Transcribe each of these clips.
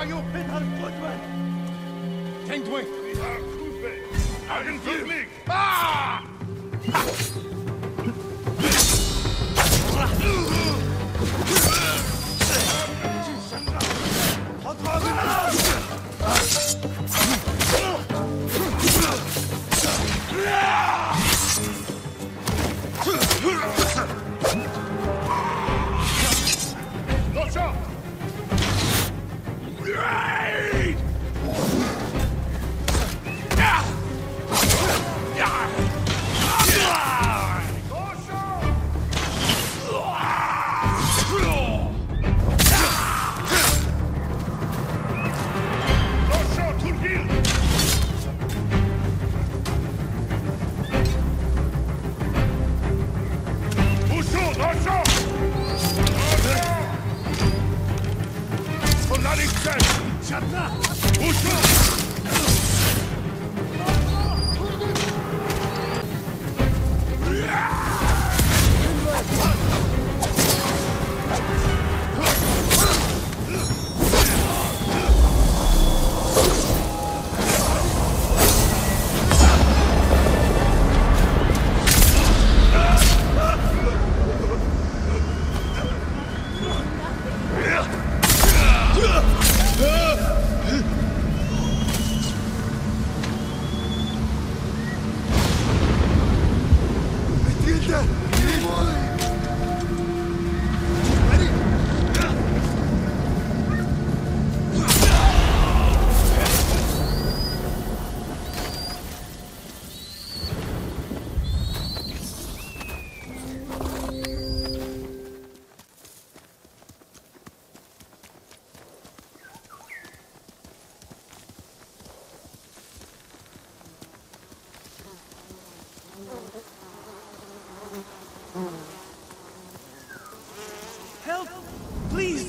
Help! Please!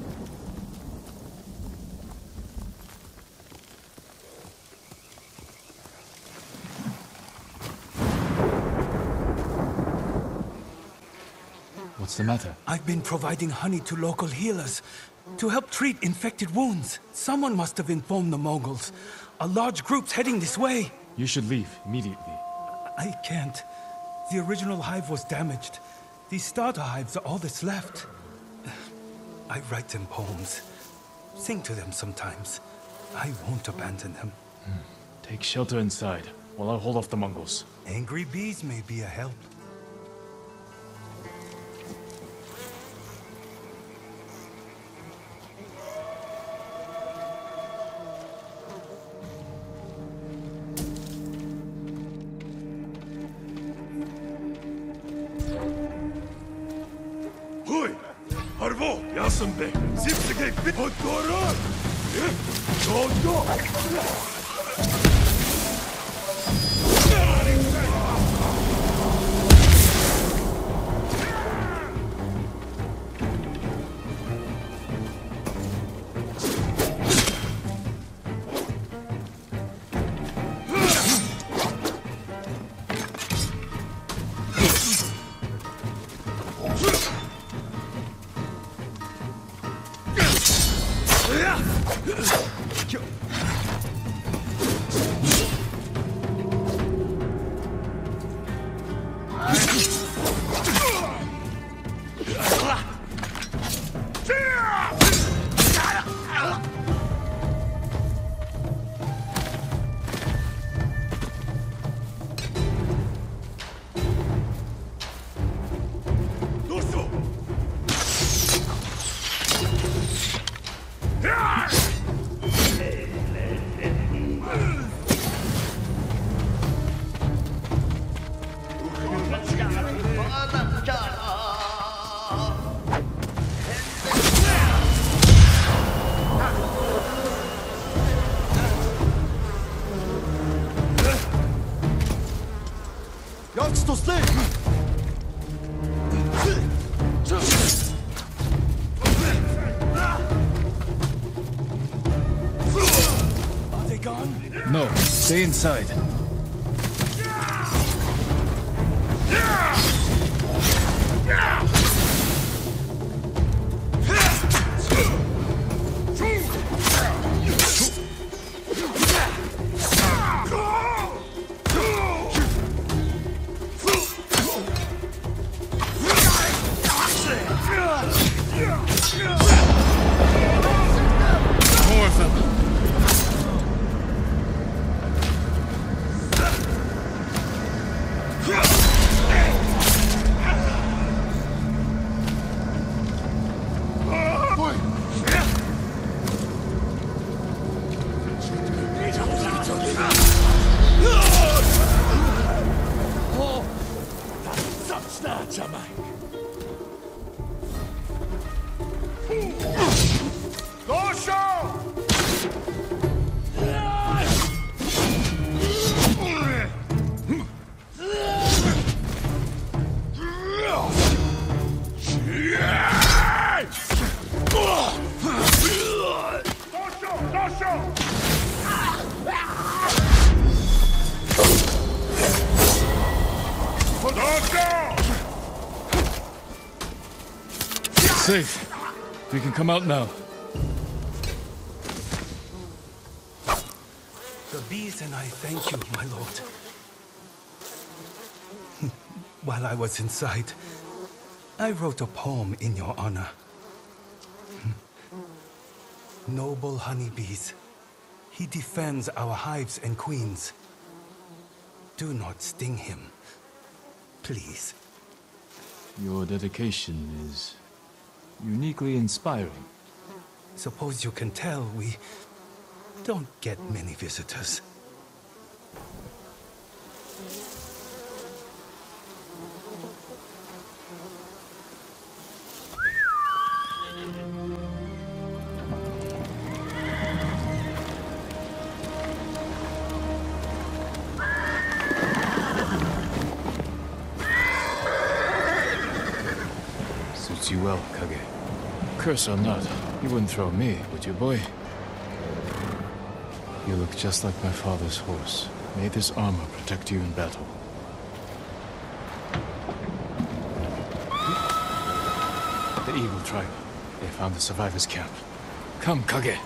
What's the matter? I've been providing honey to local healers to help treat infected wounds. Someone must have informed the Mongols. A large group's heading this way. You should leave immediately. I can't. The original hive was damaged. These starter hives are all that's left. I write them poems. Sing to them sometimes. I won't abandon them. Take shelter inside, while I hold off the Mongols. Angry bees may be a help. Yasunbe, zipsige bit hodora. Dodo. No, stay inside. safe. We can come out now. The bees and I thank you, my lord. While I was inside, I wrote a poem in your honor. Noble honeybees, he defends our hives and queens. Do not sting him, please. Your dedication is uniquely inspiring. Suppose you can tell we don't get many visitors. Suits you well, Kage. Curse or not, you wouldn't throw me, would you, boy? You look just like my father's horse. May this armor protect you in battle. The Eagle Tribe. They found the survivors' camp. Come, Kage.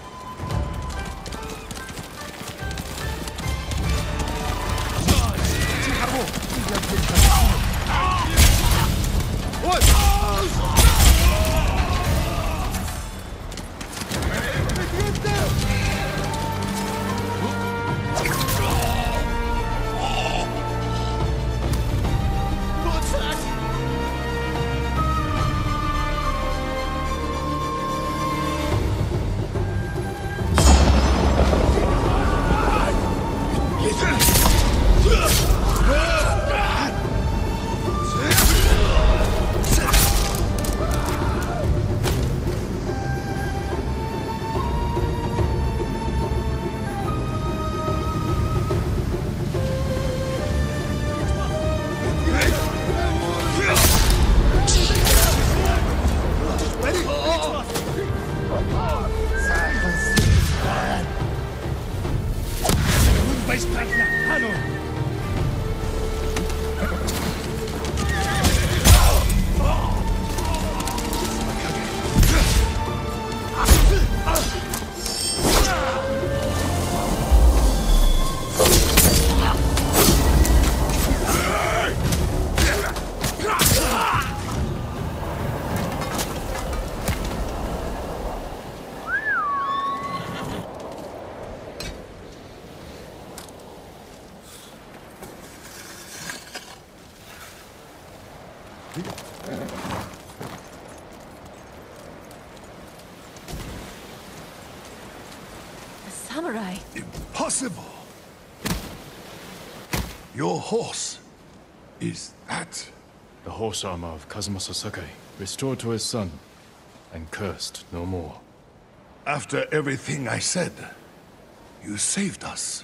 Samurai. Impossible! Your horse, is that? The horse armor of Kazumasa Sakai, restored to his son, and cursed no more. After everything I said, you saved us.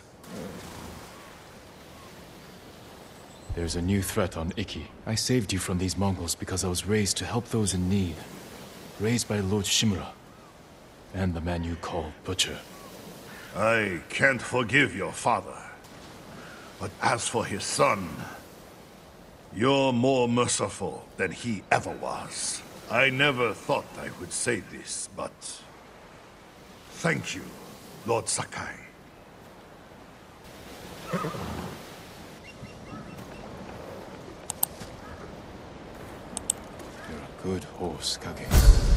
There's a new threat on IKI. I saved you from these Mongols because I was raised to help those in need. Raised by Lord Shimura, and the man you call Butcher. I can't forgive your father. But as for his son, you're more merciful than he ever was. I never thought I would say this, but thank you, Lord Sakai. You're a good horse, Kage.